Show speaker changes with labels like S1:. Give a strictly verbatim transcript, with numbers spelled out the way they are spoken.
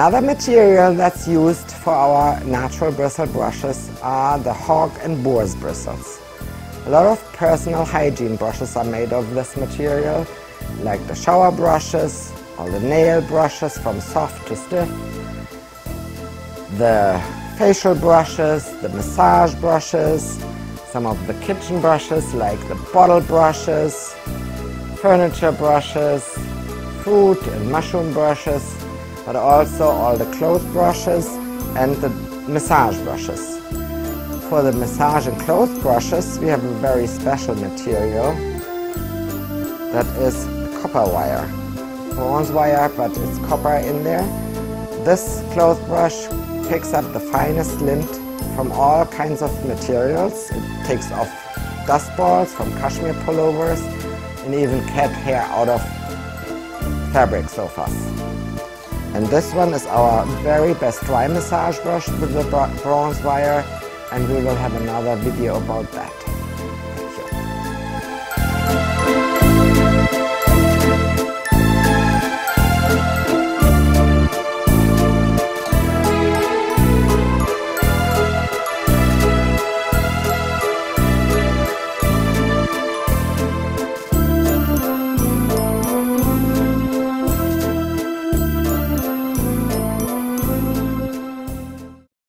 S1: Another material that's used for our natural bristle brushes are the hog and boar's bristles. A lot of personal hygiene brushes are made of this material, like the shower brushes or the nail brushes from soft to stiff, the facial brushes, the massage brushes, some of the kitchen brushes like the bottle brushes, furniture brushes, fruit and mushroom brushes, but also all the clothes brushes and the massage brushes. For the massage and clothes brushes we have a very special material that is copper wire. Bronze wire, but it's copper in there. This clothes brush picks up the finest lint from all kinds of materials. It takes off dust balls from cashmere pullovers and even cat hair out of fabric sofas. And this one is our very best dry massage brush with the bronze wire, and we will have another video about that.